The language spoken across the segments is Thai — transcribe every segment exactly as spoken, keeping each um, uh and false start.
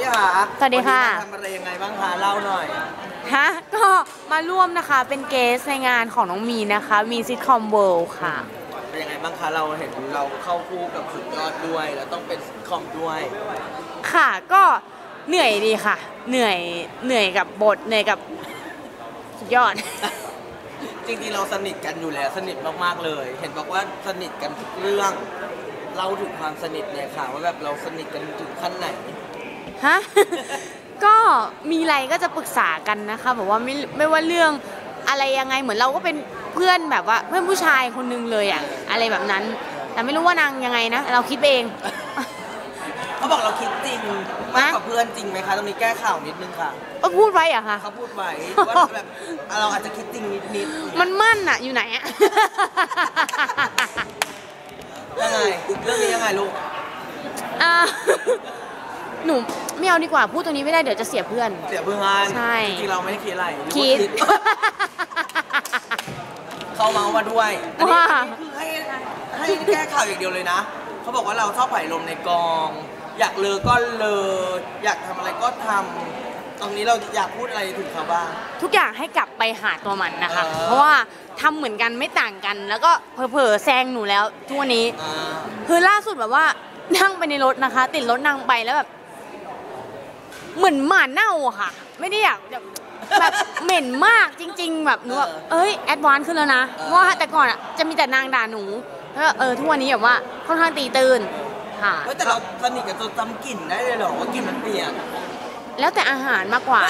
ค่ะสวัสดีค่ะทำอะไรยังไงบ้างคะเล่าหน่อยฮะก็มาร่วมนะคะเป็นเกสในงานของน้องมีนะคะมีซิทคอมเวิลด์ค่ะเป็นยังไงบ้างคะเราเห็นเราเข้าคู่กับสุดยอดด้วยแล้วต้องเป็นซิทคอมด้วยค่ะก็เหนื่อยดีค่ะเหนื่อยเหนื่อยกับบทเหนื่อยกับสุดยอดจริงๆเราสนิทกันอยู่แล้วสนิทมากๆเลยเห็นบอกว่าสนิทกันทุกเรื่องเล่าถึงความสนิทเนี่ยค่ะว่าแบบเราสนิทกันถึงขั้นไหนฮะ ก็มีอะไรก็จะปรึกษากันนะคะแบบว่าไม่ไม่ว่าเรื่องอะไรยังไงเหมือนเราก็เป็นเพื่อนแบบว่าเพื่อนผู้ชายคนนึงเลยอะอะไรแบบนั้นแต่ไม่รู้ว่านางยังไงนะเราคิดเองเขาบอกเราคิดจริงมากกว่าเพื่อนจริงไหมคะตรงนี้แก้ข่าวนิดนึงค่ะก็พูดไว้อะค่ะเขาพูดไว้ว่าแบบเราอาจจะคิดจริงนิดๆมันมั่นอะอยู่ไหนอะยังไงเรื่องนี้ยังไงลูกอ่าหนูไม่เอาดีกว่าพูดตรงนี้ไม่ได้เดี๋ยวจะเสียเพื่อนเสียเพื่อนใช่จริงๆเราไม่ได้คิดอะไรคิดเขาเมามาด้วยอันนี้คือให้ให้แก้ข่าวอย่างเดียวเลยนะเขาบอกว่าเราชอบไผ่ลมในกองอยากเลอก็เลออยากทำอะไรก็ทำตรงนี้เราอยากพูดอะไรถึงเขาบ้างทุกอย่างให้กลับไปหาตัวมันนะคะเพราะว่าทำเหมือนกันไม่ต่างกันแล้วก็เผลอๆแซงหนูแล้วทุกวันนี้คือล่าสุดแบบว่านั่งไปในรถนะคะติดรถนั่งไปแล้วแบบเหมือนหมาเน่าอะค่ะไม่ได้อยากแบบเหม็นมากจริงๆแบบหนูแบบเอ้ยแอดวานซ์ขึ้นแล้วนะเพราะว่าแต่ก่อนอะจะมีแต่นางด่าหนูแล้วเออทุกวันนี้แบบว่าค่อนข้างตีตื่นค่ะแต่เราสนิทกับจนจำกลิ่นได้เลยเหรอว่ากลิ่นมันเปลี่ยนแล้วแต่อาหารมากกว่า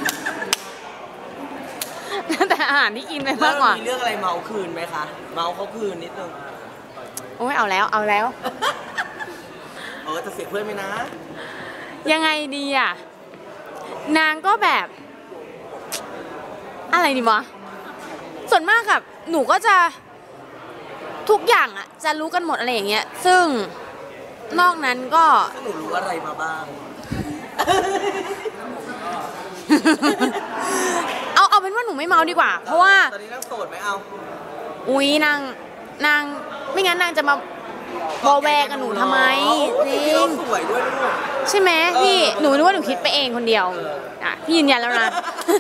แล้วแต่อาหารที่กินไปมากกว่ามีเรื่องอะไรเมาคืนไหมคะเมาเขาคืนนิดนึงโอ้ยเอาแล้วเอาแล้วเออจะเสียเพื่อนไหมนะยังไงดีอ่ะนางก็แบบอะไรดีวะส่วนมากกับหนูก็จะทุกอย่างอ่ะจะรู้กันหมดอะไรอย่างเงี้ยซึ่งนอกนั้นก็หนูรู้อะไรมาบ้างเอาเอาเป็นว่าหนูไม่เมาดีกว่าเพราะว่าตอนนี้นางโสดไหมเอาอุ้ยนางนางไม่งั้นนางจะมาโบแวกับหนูทำไมจริงสวยด้วยลูกใช่ไหมพี่หนูนึกว่าหนูคิดไปเองคนเดียวอ่ะพี่ยืนยันแล้วนะ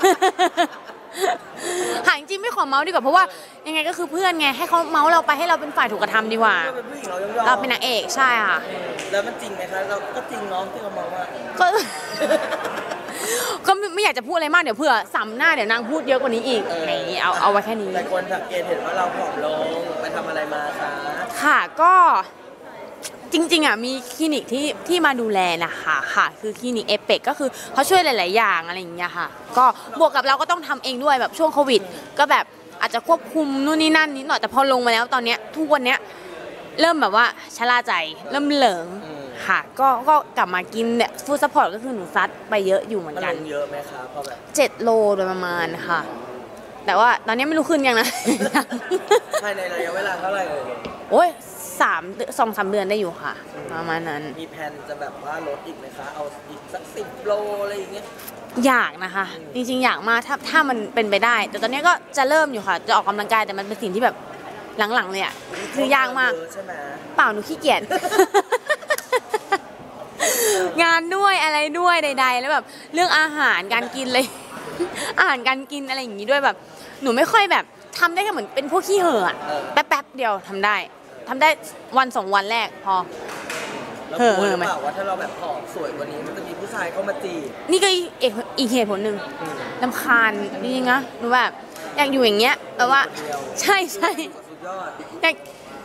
หาจริงไม่ขอเมาส์ดีกว่าเพราะว่ายังไงก็คือเพื่อนไงให้เขาเมาส์เราไปให้เราเป็นฝ่ายถูกกระทำดีกว่าเราเป็นนางเอกใช่ค่ะแล้วมันจริงไหมคะเราก็จริงน้องที่เขาเมาว่าก็ก็ไม่อยากจะพูดอะไรมากเดี๋ยวเผื่อซ้ำหน้าเดี๋ยวนางพูดเยอะกว่านี้อีกนี่เอาเอาไว้แค่นี้แต่คนสังเกตเห็นว่าเราผอมลงไปทำอะไรมาคะค่ะก็จริงๆอ่ะมีคลินิกที่ที่มาดูแลนะคะค่ะคือคลินิกเอเปกก็คือเขาช่วยหลายๆอย่างอะไรอย่างเงี้ยค่ะก็บวกกับเราก็ต้องทำเองด้วยแบบช่วงโควิดก็แบบอาจจะควบคุมนู่นนี่นั่นนิดหน่อยแต่พอลงมาแล้วตอนเนี้ยทุกวันเนี้ยเริ่มแบบว่าชะล่าใจเริ่มเหลิงค่ะก็ก็กลับมากินเนี่ยฟู้ดซัพพอร์ตก็คือหนูซัดไปเยอะอยู่เหมือนกันเยอะไหมคะพอแบบเจ็ดโลโดยประมาณค่ะแต่ว่าตอนนี้ไม่รู้ขึ้นยังนะภายในระยะเวลาเท่าไหร่เลยโอ้ยสามสองสามเดือนได้อยู่ค่ะประมาณนั้นมีแผนจะแบบว่าลดอีกไหมคะเอาอีกสักสิบโลอะไรอย่างเงี้ยอยากนะคะจริงๆอยากมากถ้าถ้ามันเป็นไปได้แต่ตอนนี้ก็จะเริ่มอยู่ค่ะจะออกกำลังกายแต่มันเป็นสิ่งที่แบบหลังๆเลยอ่ะคือยากมากใช่ไหมเปล่าหนูขี้เกียจงานด้วยอะไรด้วยใดๆแล้วแบบเรื่องอาหารการกินเลยอาหารการกินอะไรอย่างงี้ด้วยแบบหนูไม่ค่อยแบบทำได้แค่เหมือนเป็นพวกขี้เห่อแป๊บๆเดียวทำได้ทำได้วันสองวันแรกพอเห่อเห่อไหมว่าถ้าเราแบบผอมสวยกว่านี้มันจะมีผู้ชายเข้ามาจีบนี่ก็อีกอีกเหตุผลหนึ่งรำคาญจริงๆนะหนูแบบอยากอยู่อย่างเงี้ยแปลว่าใช่ใช่อยาก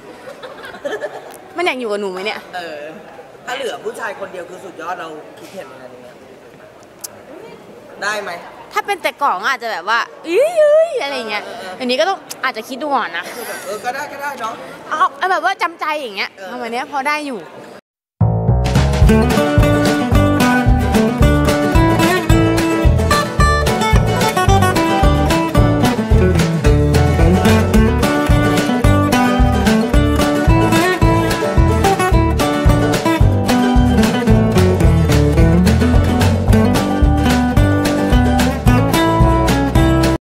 มันอยากอยู่กับหนูไหมเนี่ยเออถ้าเหลือผู้ชายคนเดียวคือสุดยอดเราคิดเห็นยังไงเนี่ยได้ไหมถ้าเป็นแต่ก่อนอาจจะแบบว่าอื้ออะไรเงี้ยอันนี้ก็ต้องอาจจะคิดดูก่อนนะเออก็ได้ก็ได้เนาะเอาแบบว่าจำใจอย่างเงี้ยทำไมเนี้ยพอได้อยู่